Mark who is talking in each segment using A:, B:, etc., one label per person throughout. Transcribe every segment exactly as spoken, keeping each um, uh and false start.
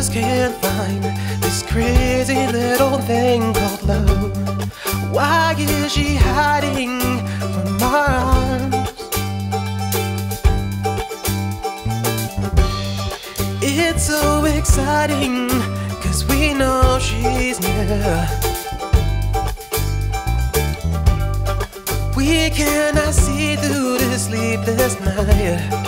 A: just can't find this crazy little thing called love. Why is she hiding from our arms? It's so exciting, cause we know she's near. We cannot see through this sleepless night.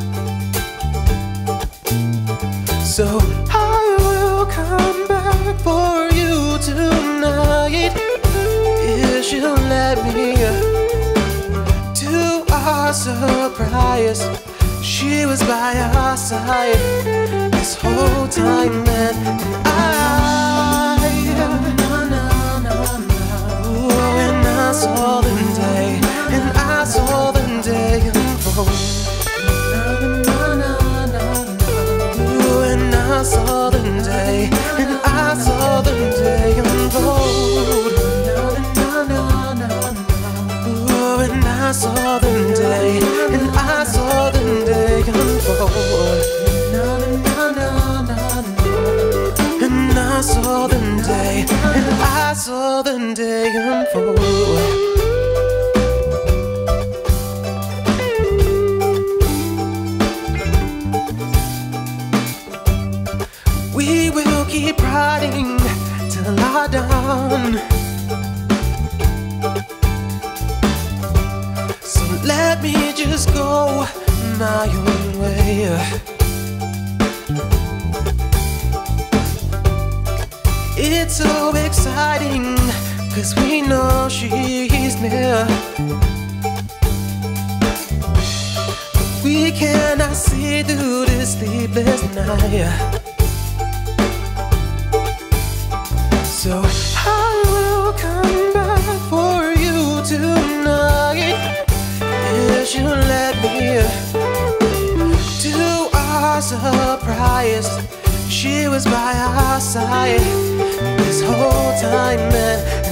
A: So I will come back for you tonight if she'll let me. To our surprise, she was by our side this whole time, and I, ooh, and I saw the day, and I saw the day unfold. I saw the day, and I saw the day unfold. Ooh, and I saw the day, and I saw the day unfold. And I saw the day, and I saw the day unfold. We will keep riding till our dawn. So let me just go my own way. It's so exciting, cause we know she's near. We cannot see through this sleepless night. So I will come back for you tonight if she'll let me. To our surprise, she was by our side this whole time, and